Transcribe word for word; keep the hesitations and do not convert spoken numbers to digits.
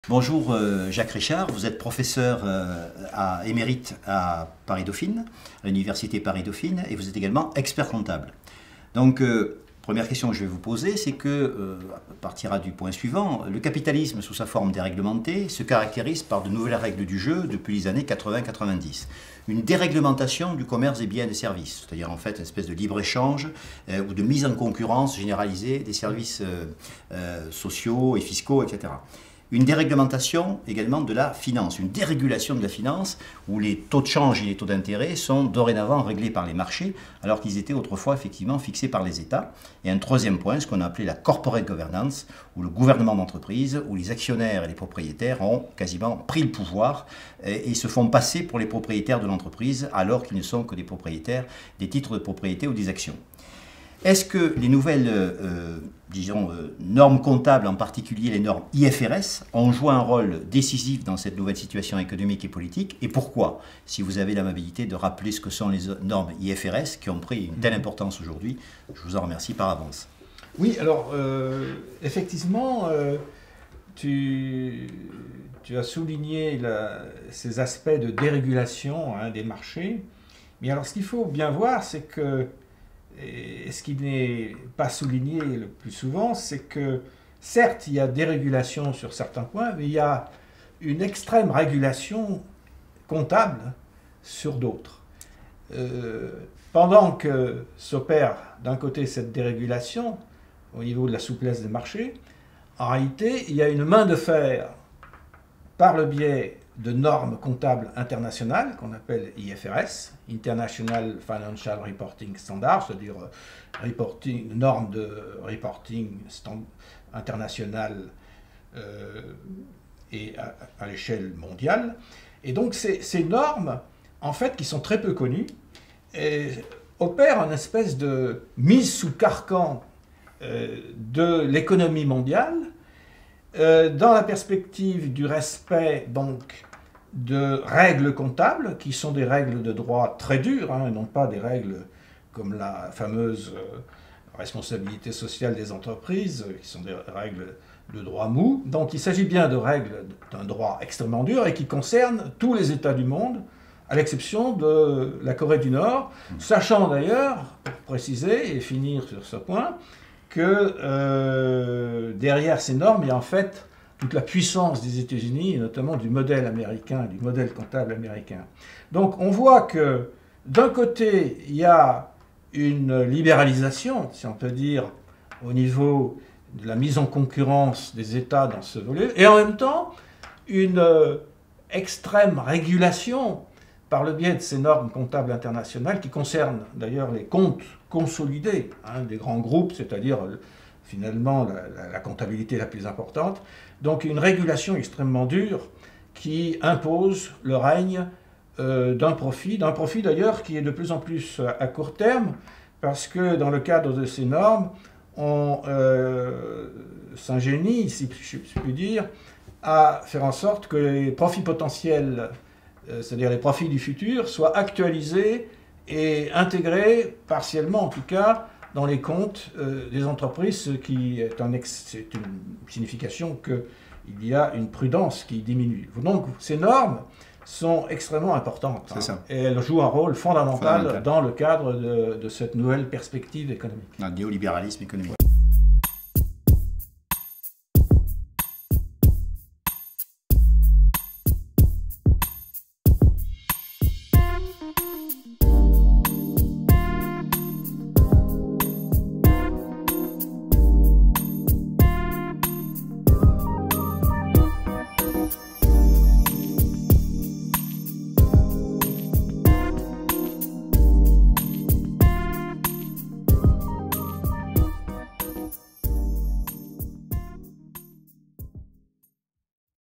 Bonjour euh, Jacques Richard, vous êtes professeur euh, à, émérite à Paris-Dauphine, à l'université Paris-Dauphine, et vous êtes également expert comptable. Donc, euh, première question que je vais vous poser, c'est que, euh, partira du point suivant, le capitalisme sous sa forme déréglementée se caractérise par de nouvelles règles du jeu depuis les années quatre-vingt quatre-vingt-dix. Une déréglementation du commerce des biens et des services, c'est-à-dire en fait une espèce de libre-échange euh, ou de mise en concurrence généralisée des services euh, euh, sociaux et fiscaux, et cetera. Une déréglementation également de la finance, une dérégulation de la finance où les taux de change et les taux d'intérêt sont dorénavant réglés par les marchés alors qu'ils étaient autrefois effectivement fixés par les États. Et un troisième point, ce qu'on a appelé la corporate governance, où le gouvernement d'entreprise, où les actionnaires et les propriétaires ont quasiment pris le pouvoir et, et se font passer pour les propriétaires de l'entreprise alors qu'ils ne sont que des propriétaires des titres de propriété ou des actions. Est-ce que les nouvelles, euh, disons, euh, normes comptables, en particulier les normes I F R S, ont joué un rôle décisif dans cette nouvelle situation économique et politique? Et pourquoi? Si vous avez l'amabilité de rappeler ce que sont les normes I F R S qui ont pris une telle importance aujourd'hui, je vous en remercie par avance. Oui, alors, euh, effectivement, euh, tu, tu as souligné la, ces aspects de dérégulation hein, des marchés. Mais alors, ce qu'il faut bien voir, c'est que Et ce qui n'est pas souligné le plus souvent, c'est que certes, il y a dérégulation sur certains points, mais il y a une extrême régulation comptable sur d'autres. Euh, pendant que s'opère d'un côté cette dérégulation au niveau de la souplesse des marchés, en réalité, il y a une main de fer par le biais de normes comptables internationales qu'on appelle I F R S, International Financial Reporting Standards, c'est-à-dire reporting, normes de reporting internationales euh, et à, à l'échelle mondiale. Et donc ces, ces normes, en fait, qui sont très peu connues, et opèrent une espèce de mise sous carcan euh, de l'économie mondiale, Euh, dans la perspective du respect donc de règles comptables, qui sont des règles de droit très dures, hein, et non pas des règles comme la fameuse euh, responsabilité sociale des entreprises, qui sont des règles de droit mou. Donc il s'agit bien de règles d'un droit extrêmement dur et qui concernent tous les États du monde, à l'exception de la Corée du Nord, sachant d'ailleurs, pour préciser et finir sur ce point, que euh, derrière ces normes, il y a en fait toute la puissance des États-Unis, et notamment du modèle américain, du modèle comptable américain. Donc on voit que d'un côté, il y a une libéralisation, si on peut dire, au niveau de la mise en concurrence des États dans ce volet, et en même temps, une euh, extrême régulation par le biais de ces normes comptables internationales qui concernent d'ailleurs les comptes consolidés hein, des grands groupes, c'est-à-dire finalement la, la, la comptabilité la plus importante. Donc une régulation extrêmement dure qui impose le règne euh, d'un profit, d'un profit d'ailleurs qui est de plus en plus à court terme, parce que dans le cadre de ces normes, on euh, s'ingénie, si je puis dire, à faire en sorte que les profits potentiels, c'est-à-dire les profits du futur, soient actualisés et intégrés, partiellement en tout cas, dans les comptes euh, des entreprises, ce qui est, un ex c'est une signification qu'il y a une prudence qui diminue. Donc ces normes sont extrêmement importantes hein, ça. Et elles jouent un rôle fondamental, fondamental. dans le cadre de, de cette nouvelle perspective économique. Un néolibéralisme économique.